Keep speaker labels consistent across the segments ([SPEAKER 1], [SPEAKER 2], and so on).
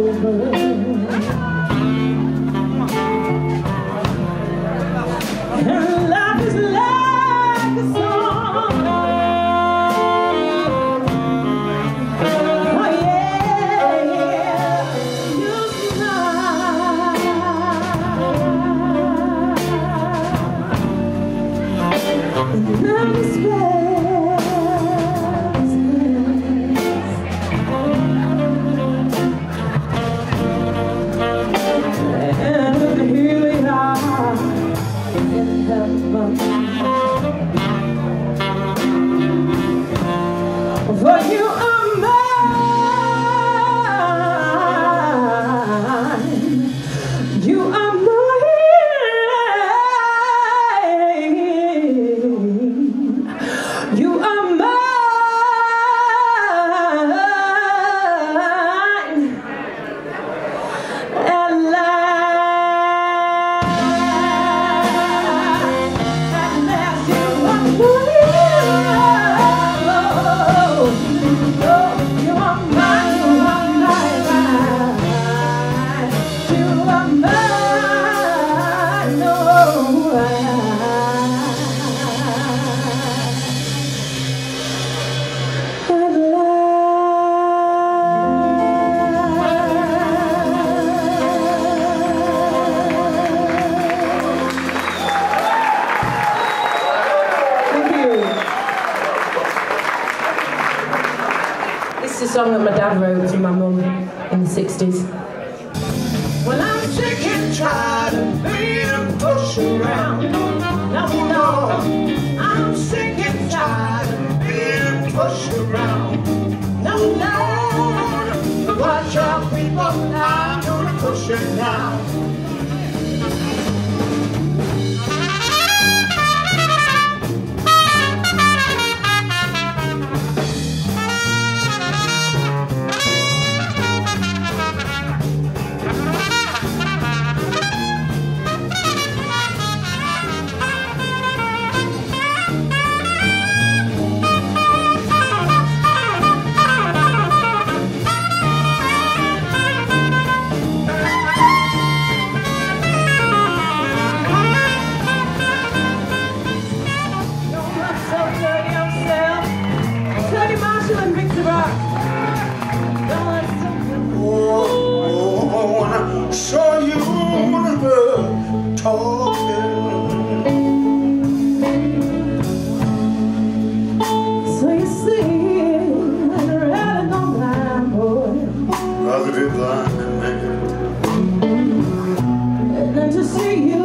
[SPEAKER 1] over. And life is like a song. Oh yeah, you smile. And now it's for you are mine, you are mine, you are mine, at last you are mine. It's a song that my dad wrote to my mum in the 60s. Well, I'm sick and tired of being pushed around. No, no, I'm sick and tired of being pushed around. No, no, watch out people, I'm gonna push it now.
[SPEAKER 2] So you talking.
[SPEAKER 1] So you see, and really don't blind, boy.
[SPEAKER 2] Rather be blind than naked.
[SPEAKER 1] And then to see you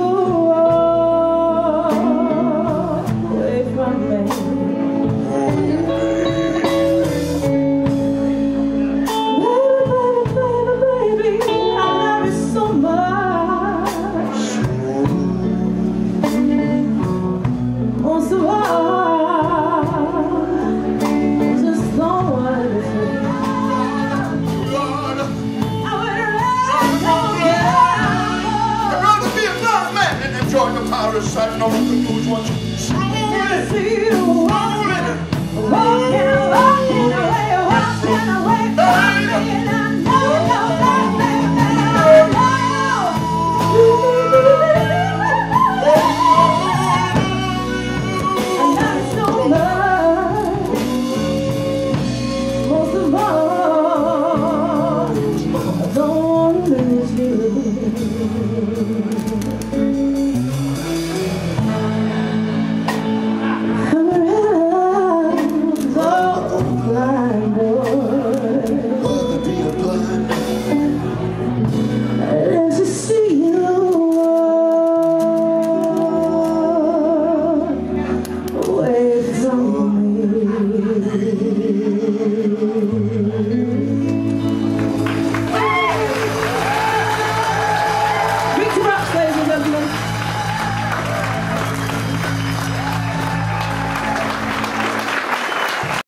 [SPEAKER 1] away from me.
[SPEAKER 2] Enjoy the parasite, no one can lose what you slowly,
[SPEAKER 1] See you walking